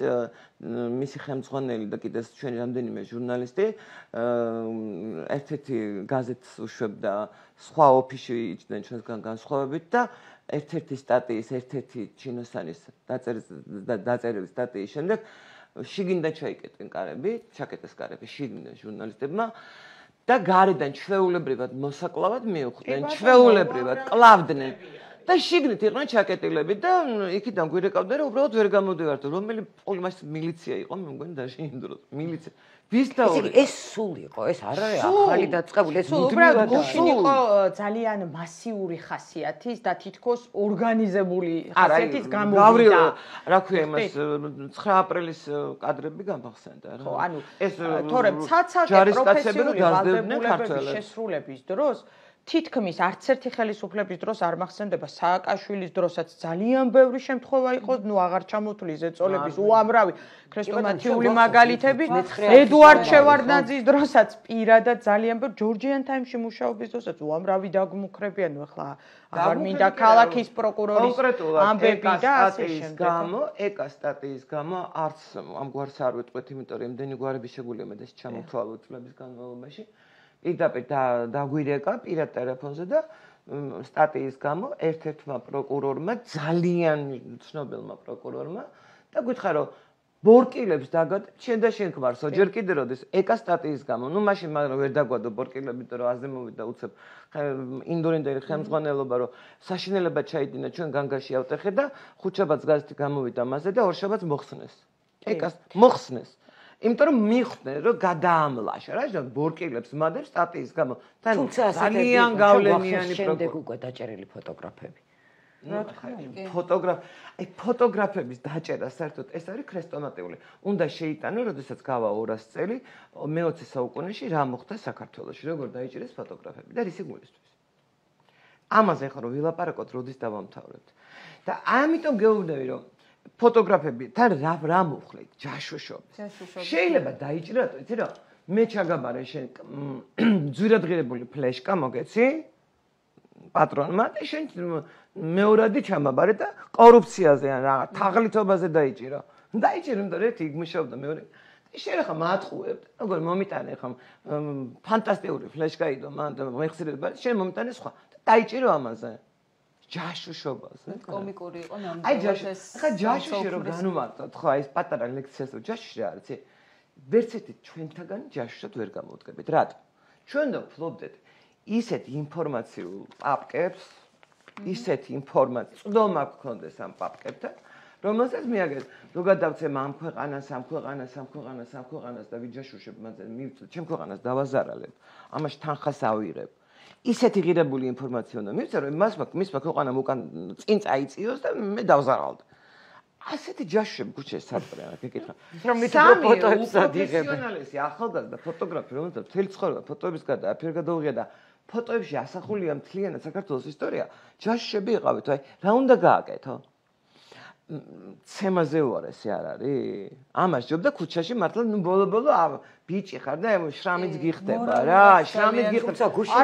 მისი ხელმძღვანელი და კიდე ჩვენი რამდენიმე ჟურნალისტი, ერთ-ერთი გაზეთს უშვებდა, სხვა ოფისში იჭდნენ ჩვენსგან განსხვავებით და ერთ-ერთი სტატიის, ერთ-ერთი ჩინოსანის დაწერილი სტატიის შემდეგ შიგნიდან ჩაიკეტენ კარები, ჩაკეტეს კარები შიგნიდან ჟურნალისტებმა და გარედან ჩვეულებრივად მოსაკლავად მიუხვდნენ, ჩვეულებრივად კლავდნენ და შიგნით იყვნენ ჩაკეტილები და იქიდან გვირეკავდნენ რომ უბრალოდ ვერ გამოდივართ, რომელი პოლიმას მილიცია იყო, მე მგონი დაშინდროს, მილიცია. ვის დაური? ეს სულ იყო, ეს არ არის ახალი დაწყებული, ეს უბრალოდ გუშინ იყო ძალიან მასიური ხასიათის და თითქოს ორგანიზებული ხასიათის გამოვიდა. რა ქვია იმას ცხრა აპრილის კადრები გამახსენდა რა. ხო, ანუ ეს თორემ ცაცაკე პროფესიული ვალდებულებების შესრულების დროს თითქმის არც ერთი ხელისუფლების დროს არ მახსენდება სააკაშვილის დროსაც ძალიან ბევრი შემთხვევა იყო, ნუ აღარ ჩამოთვლი ზეწოლების უამრავი ქრესტომათიული მაგალითები, ედუარდ შევარდნაძის დროსაც პირადად ძალიან ბევრი ჯორჯიან ტაიმში მუშაობის დროსაც უამრავი დაგმუქრებიან, ნუ ახლა აღარ მინდა ქალაქის პროკურორის ამბები და ასე შემდეგ. გამო, ეკა სტატიის გამო არც ამგვარს არ ვიტყვით, იმიტომ რომ იმდენი გვარები შეგვიძლია მე და ჩამოთვალოთ წლების განმავლობაში. პირდაპირ დაგვირეკა პირად ტელეფონზე და სტატიის გამო ერთ-ერთმა პროკურორმა ძალიან ცნობილმა პროკურორმა და გითხრა რომ ბორკილებს დაგად შენ და შენ ხმარსო ჯერ კიდე როდის ეკა სტატიის გამო ნუ მაშინ მაგრამ ვერ დაგვადო ბორკილები და რომ აზე მოვიდა უცებ ინდორინდელი ხელმძღვანელობა რომ საშინელება ჩაიდინა ჩვენ განგაში ავტეხე და ხუთშაბათს გაზეთი გამოვიდა მასზე და ორშაბათს მოხსნეს ეკას მოხსნეს იმიტომ რომ მიხვდნენ რომ გადაამლაშა რა შენ ბორკილებს მადებს სტატიის გამო თან ძალიან გავლენიანი შემდეგ უკვე დაჭერილი ფოტოგრაფები ფოტოგრაფ აი ფოტოგრაფების დაჭერა საერთოდ ეს არის ქრესტომატიული უნდა შეიტანო როდესაც გავა ორას წელი მეოცე საუკუნეში რა მოხდა საქართველოში როგორ დაიჭერეს ფოტოგრაფები და რისი გულისთვის ამაზე ხო რომ ვილაპარაკოთ როდის დავამთავრებთ და ამიტომ გეუბნები რომ ფოტოგრაფები თან რა რა მოხლეთ ჯაშუშობის შეიძლება დაიჭრათ იცი რა მე ჩაგაბარე შენ ძვირადღირებული ფლეშკა მოგეცი პატრონმა და შენ მეორადი ჩამაბარე და კორუფციაზე ან რა თაღლითობაზე დაიჭირო დაიჭირო იმიტომ რომ ერთი იგმუშავდა მეორე შენ ახლა მათყუებ როგორ მომიტანე ხომ ფანტასტიკური ფლეშკა იდო მან და მეხსიერება შენ მომიტანე სხვა და დაიჭირო ამაზე ჯაშუშობაზე კომიკური იყო ნამდვილად აი ჯაშ ხა ჯაშუში რო განუმარტოთ ხო აი ეს პატარა ლექციას რო ჯაშუში რა არის ვერც ერთი ჩვენთაგანი ჯაშუშად ვერ გამოვდგებით რატო ჩვენ და ვფლობდეთ ისეთ ინფორმაციულ პაპკებს ისეთ ინფორმაციას წვდომა გქონდეს ამ პაპკებთან რომელსაც მიაგეთ რო გადავცემ ამ ქვეყანას ამ ქვეყანას ამ ქვეყანას ამ ქვეყანას და ვიჯაშუშებ მასე მივწვდ ჩემ ქვეყანას დავაზარალებ ამაში თანხას ავიღებ ისეთი ღირებული ინფორმაცია უნდა მივწერო რომ მას მისმა ქვეყანამ უკან წინ წაიწიოს და მე დავზარალდ ასეთი ჯაშუშები გუჩეს საწყრე რა გეკითხა რომ მითხრა ფოტოებს ადიღებ პროფესიონალიზი ახალგაზრდა ფოტოგრაფი რომელსაც მთელი ცხოვრება ფოტოების გარდა აფერ გადაუღია და ფოტოებში ასახულია მთლიანად საქართველოს ისტორია ჯაშუშები იყავით აი რა უნდა გააკეთო ცემაზე უარესი არ არის ამას ჯობდა ქუჩაში მართლა ნუ ბოლო-ბოლო ბიჭი ხარ და შრამიც გიხდება რა შრამიც გიხდება გუშინ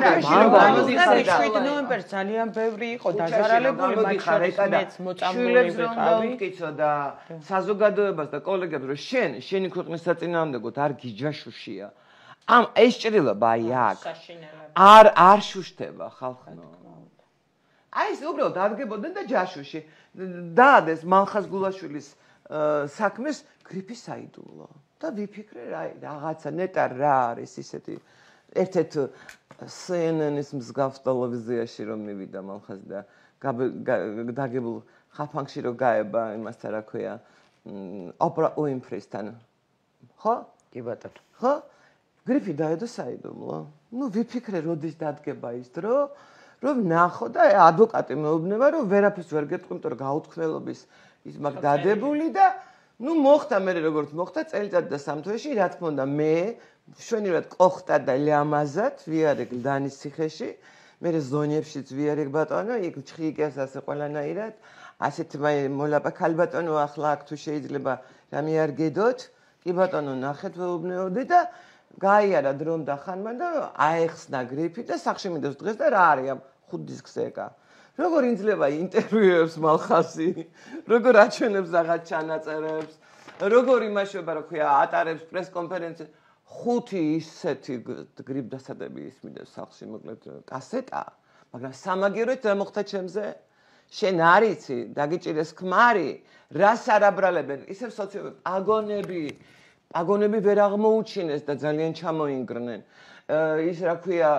შვიდ ნოემბერს ძალიან ბევრი იყო დაზარალებული მათ შორის მეც მოწამლული ვიყავი ვიკიცო და საზოგადოებას და კოლეგებს რომ შენ შენი ქვეყნის საწინააღმდეგოდ არ გიჯაშუშია ამ ეს ჭრილობა აი აქ არ არ შუშტება ხალხო აი ეს უბრალოდ დადგებოდნენ და ჯაშუში დაადეს მალხაზ გულაშვილის საქმეს გრიფი საიდუმლო და ვიფიქრე რა რაღაცა ნეტა რა არის ისეთი ერთ-ერთ C N N-ის მსგავს ტელევიზიაში რომ მივიდა მალხაზი და დაგებულ ხაფანგში რომ გაება იმასთან რა ქვია ოპრა უინფრისთან ხო კი ბატონო ხო გრიფი დაედო საიდუმლო ნუ ვიფიქრე როდის დადგება ის დრო რომ ნახო და ადვოკატი მეუბნება რომ ვერაფერს ვერ გეტყვი იმიტომ რომ გაუთქმელობის ის მაგ დადებული და ნუ მოხდა მე როგორც მოხდა წელიწად და სამ თვეში რა თქმა უნდა მე შვენივრად ყოხტა და ლამაზად ვიარეკ დანის ციხეში მე ზონიებშიც ვიარეკ ბატონო იქ ჩხიკეს ასე ყველანაირად ასეთ მოლაპა ქალბატონო ახლა აქ თუ შეიძლება რამე არ გედოთ კი ბატონო ნახეთ ვეუბნეოდი და გაიარა დრომ და ხანმა და აეხსნა გრიფი და სახში მინდოს დღეს და რა არის ამ ხუთ დისკზე ეკა როგორ იძლევა ინტერვიუებს მალხაზი როგორ აჩვენებს რაღაც ჩანაწერებს როგორ იმაშობა რა ქვია ატარებს პრეს-კონფერენციას ხუთი ისეთი გრიფ-დასადები ისმინდეს სახში მოკლედ კასეტა მაგრამ სამაგიეროდ რა მოხდა ჩემზე შენ არიცი დაგიჭირეს ქმარი რას არაბრალებენ ისევ სოციობები აგონები აგონები ვერ აღმოუჩინეს და ძალიან ჩამოინგრნენ ის რა ქვია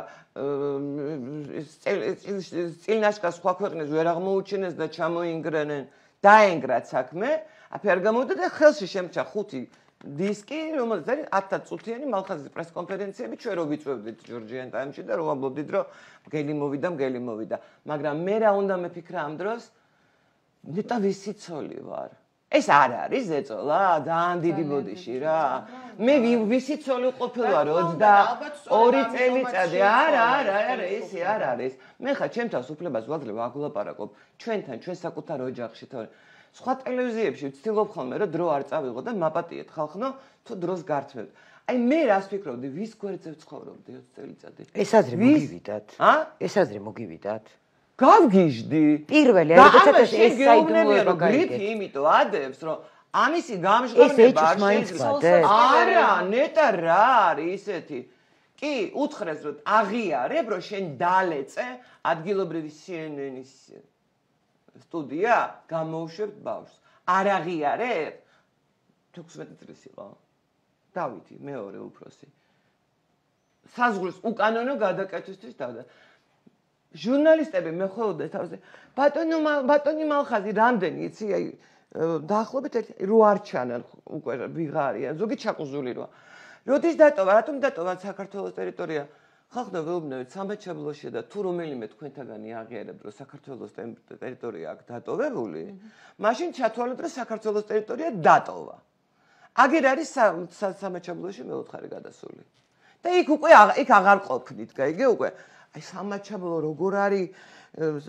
წილნაშკას სხვა ქვეყნებს ვერ აღმოუჩინეს და ჩამოინგრნენ დაენგრათ საქმე აფე არ გამოვიდა და ხელში შემჭა ხუთი დისკი რომელიც არის ათი წუთიანი მალხაზის პრეს-კონფერენციები ჩვენ რო ვიწვევდით ჯორჯიან ტაიმში და რო ვამბობდით რომ მგელი მოვიდა მგელი მოვიდა მაგრამ მე რა უნდა მეფიქრა ამ დროს ნეტა ვისიცოლი ვარ ეს არ არის ზეწოლა ძალიან დიდი ბოდიში რა მე ვისიცოლი ყოფილა ოცდაორი წელიწადი არა არა არა ეს არ არის მე ხა ჩემთან უფლებას ვაძლევ აგულაპარაკობ ჩვენთან ჩვენ საკუთარ ოჯახში თორე სხვა ტელევიზიებში ვცდილობ ხოლმე რომ დრო არ წავიღო და მაპატიეთ ხალხნო თუ დროს გართმევთ აი მე რას ფიქრობდი ვის გვერდზე ვცხოვრობდი ოცი წელიწადი ეს აზრი მოგივიდათ ა ეს აზრი მოგივიდათ გავგიჟდი პირველი როდესაც ეს საიდუმლოება გაიგეთ იმიტომ ადებს რომ ამისი გამჟღავნება არ შეიძლება არა ნეტა რა არის ისეთი კი უთხრეს რომ აღიარებ რომ შენ დალეწე ადგილობრივი C N N-ის სტუდია გამოუშვებთ ბავშვს არ აღიარებ თექვსმეტი წლის იყო დავითი მეორე უფროსი საზღვრის უკანონო გადაკეთვისთვის დავდა ჟურნალისტები მეხოლოდა თავზე ბატონო ბატონი მალხაზი რამდენი იცი აი დაახლოებით რო არ ჩანან უკვე ვიღარია ზოგი ჩაკუზული როა როდის დატოვა რატომ დატოვა საქართველოს ტერიტორია ხალხო ვეუბნებით სამბაჩაბლოში და თუ რომელიმე თქვენთაგანი აღიარებთ რომ საქართველოს ტერიტორია აქ დატოვებული მაშინ ჩათვალოთ რომ საქართველოს ტერიტორია დატოვა აგერ არის სამბაჩაბლოში მეოთხარი გადასული და იქ უკვე იქ აღარ ყოფნით გაიგე უკვე აი სამაჩაბლო როგორ არის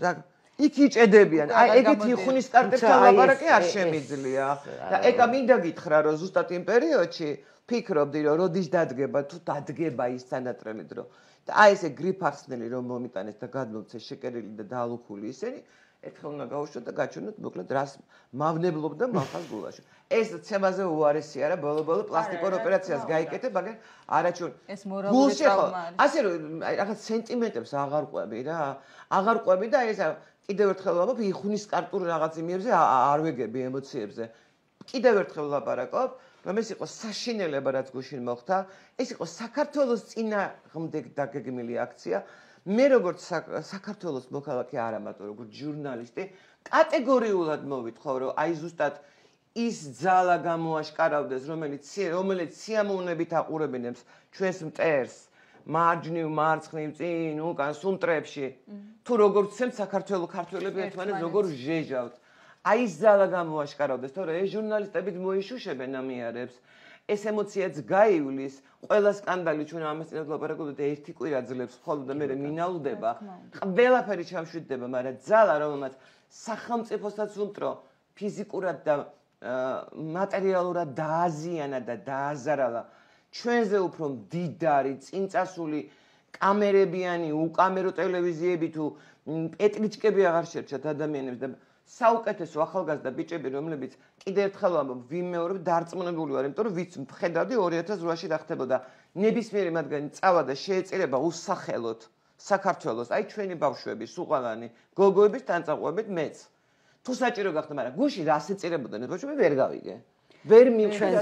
იქ იჭედებიან. აი ეგეთი იხუნის სტარტერთან ლაპარაკი არ შემიძლია. და ეკა მინდა გითხრა რომ ზუსტად იმ პერიოდში ფიქრობდი რომ როდის დადგება თუ დადგება ის სანატრელი დრო. და აი ესე გრიფახსნელი რომ მომიტანეს და გადმოცეს შეკერილი და დაალუქული ისინი ერთხელ უნდა გაუშვათ და გაჩვენოთ მოკლედ რას მავნებლობდა მახალ გულაში. ეს ცემაზე უარესი არა ბოლო-ბოლო პლასტიკურ ოპერაციას გაიკეთე, მაგრამ არაჩვენ. ეს მორალური ტრავმა არის. ასე რომ აი რაღაც სენტიმენტებს აღარ ყვები რა. აღარ ყვები და ეს კიდევ ერთხელ ვამბობ, იხუნის კარტურ რაღაც იმებზე არ ვეგები ემოციებზე. კიდევ ერთხელ ვლაპარაკობ, რომ ეს იყო საშინელება რაც გუშინ მოხდა, ეს იყო საქართველოს წინააღმდეგ დაგეგმილი აქცია. მე როგორც საქართველოს მოქალაქე არ ამატო როგორც ჟურნალისტი კატეგორიულად მოვითხოვ რომ აი ზუსტად ის ძალა გამოაშკარავდეს რომელიც რომელიც სიამოვნებით აყურებინებს ჩვენს მტერს მარჯვნივ მარცხნივ წინ უკან სუნტრებში თუ როგორც ცემთ საქართველოს ქართველები ერთმანეთს როგორ ჟეჟავთ აი ის ძალა გამოაშკარავდეს თორე ეს ჟურნალისტებიც მოიშუშებენ ამიარებს ეს ემოციაც გაივლის ყველა სკანდალი ჩვენ ამას წინათ ლაპარაკობთ და ერთი კვირა ძლებს ხოლმე და მე მინალდება ყველაფერი ჩამშვიდდება მაგრამ ძალა რომელმაც სახელმწიფოსაც უმტრო ფიზიკურად და მატერიალურად დააზიანა და დააზარალა ჩვენზე უფრო მდიდარი წინწასული კამერებიანი უკამერო ტელევიზიები თუ პეტრიჩკები აღარ შერჩათ ადამიანებს და საუკეთესო ახალგაზრდა ბიჭები რომლებიც კიდევ ერთხელ ვამბობ ვიმეორებ დარწმუნებული ვარ იმიტომ რომ ვიცი მხედავდი ორი ათას რვაში რა ხდებოდა ნებისმიერი მათგანი წავა და შეეწირება უსახელოდ საქართველოს აი ჩვენი ბავშვები სუყალანი გოგოების თანწაყვებით მეც თუ საჭირო გახდა მაგრამ გუში რა ასეწირებოდნენ ეს ბავშვები ვერ გავიგე ვერ მივხვდი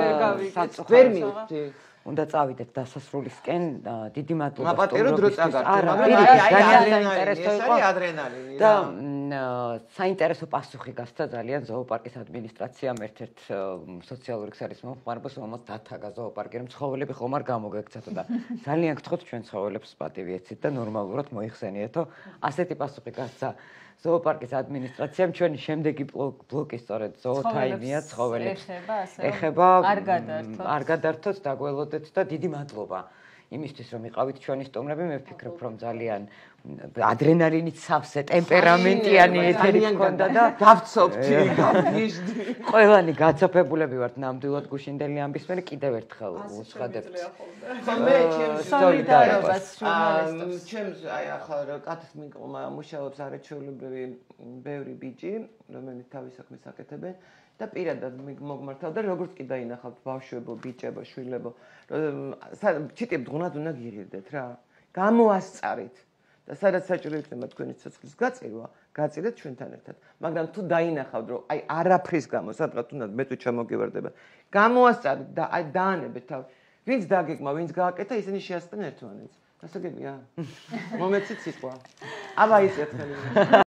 ვერ მივხვდი უნდა წავიდეთ დასასრულისკენ დიდი მადლობა მაპატირო დრო წაგარდო მაგრამ საინტერესო იყო ადრენალინი და საინტერესო პასუხი გასცა ძალიან ზოოპარკის ადმინისტრაციამ ერთ-ერთ სოციალური ქსელის მომხმარებელს რომელსაც დათაგა ზოოპარკი რომ ცხოველები ხომ არ გამოგექცათ და ძალიან გთხოვთ ჩვენ ცხოველებს პატივი ეცით და ნორმალურად მოიხსენიეთო ასეთი პასუხი გასცა ზოოპარკის ადმინისტრაციამ ჩვენი შემდეგი ბლოკი სწორედ ზოოთაიმია ცხოველებს ეხება არ გადართოთ დაგველოდეთ და დიდი მადლობა იმისთვის რომ იყავით ჩვენი სტუმრები მე ვფიქრობ რომ ძალიან ადრენალინით სავსე ტემპერამენტიანი ეთერი ჰქონდა და გავცობთ გავნიშდი ყველანი გაცოფებულები ვართ ნამდვილად გუშინდელი ამბის მერე კიდევ ერთხელ უცხადებთ მე ჩემს სოლიდარობას ჟურნალისტებს ჩემს აი ახლა კაცს მუშაობს არაჩვეულებრივი ბევრი ბიჭი რომელიც თავის საქმეს აკეთებენ და პირადად მოგმართავ და როგორც კი დაინახავთ ბავშვებო, ბიჭებო, შვილებო, ჩიტებ დღუნად უნდა გირიდეთ რა. გამოასწარით და სადაც საჭირო იქნება თქვენი ცოცხლის გაწირვა, გაწირეთ ჩვენთან ერთად. მაგრამ თუ დაინახავთ რომ აი არაფრის გამო სადღაც თუნდაც მეტყვი ჩამოგივარდება, გამოასწარით და აი დაანებეთ თავი. ვინც დაგეკმა, ვინც გააკეთა, ისინი შეასწრნენ ერთმანეთს. გასაგებია? მომეცით სიტყვა. აბა ის ერთხელ